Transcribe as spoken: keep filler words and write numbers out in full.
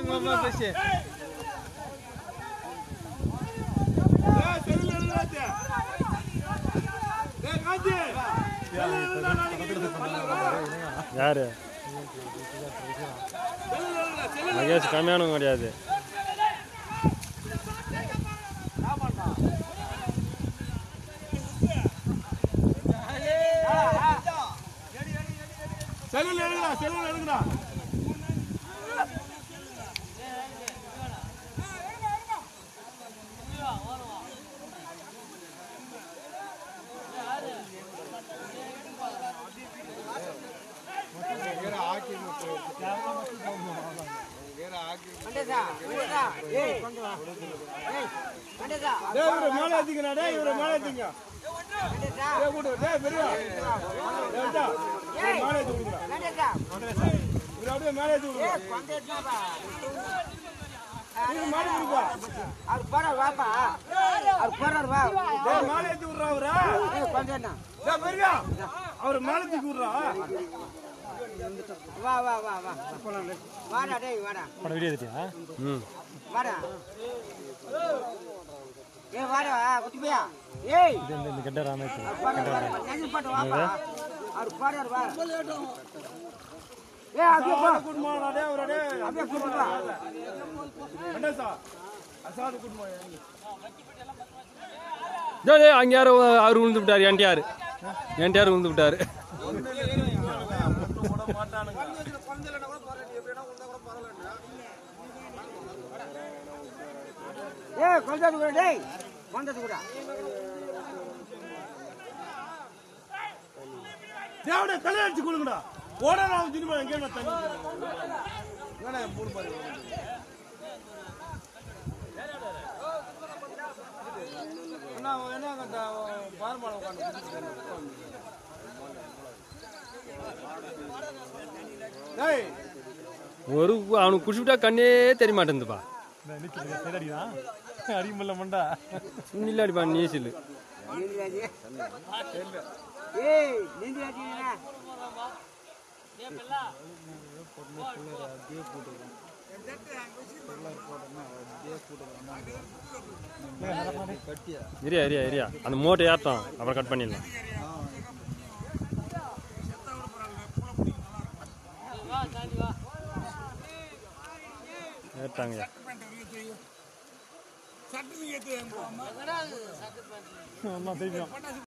மாமா பேசி யாரு மகேஷ் கம்மியானவங்க கிடையாது. செல்லுல எடுங்கடா செல்லுல எடுங்கடா மேலே ஏத்திக்கடா டேய் இவரை மேலே ஏத்திங்க டேய் கூடு டேய் பெரிய ஏண்டா மேலே ஏத்தி விடுடா இவரை அப்படியே மேலே ஏத்தி விடுடா ஏய் கொண்டே ஏத்துடா நீ மேலே விடுப்பா அவர் போறார் வாப்பா அவர் போறார் வா டேய் மேலே ஏத்தி விடுறா அவரா ஏய் கொண்டேனா டேய் பெரிய அவர் மேலே ஏத்தி விடுறா வா வா வா வா வாடா டேய் வாடா பட வீடியோ எடுத்தியா? ம் வாடா ஏய் வாடா குட்டியா ஏய் இது இந்த கெட்ட ராமேஷ் நெஞ்சு போட்டு வாப்பா அவர் போறார் வா ஏய் அப்படியே போ குட் மார்னிங் டேய் அவரே அப்படியே கூட்டி வா என்ன சார் அசாது குட் மார்னிங் டேய் அங்க யாரோ அவர் விழுந்து விட்டாரு. என்டிஆர் என்டிஆர் விழுந்து விட்டாரு. ஏய் கொஞ்சம் கூட டேய் வந்தது கூட தேவட தலை அடிச்சு கொடுங்கடா ஓடறா சினிமா எங்க என்ன தண்ணி என்னடா மூணு பாரு அண்ணா என்ன அந்த பார்மால உட்கார்ந்து டேய் ஒரு அவனுக்கு குடிச்சுட்டா கண்ணே தெரிய மாட்டேங்குதுப்பா. அடிமல்ல மண்டா சுண்ணில அடிப்பா நீசில் ஏய் நீந்தி அடினா இரியா இரியா இரியா அந்த மூட்டை ஏற்றம் அப்புறம் கட் பண்ணிடலாம். ஏற்றாங்கய்யா சர்டிபிகேட்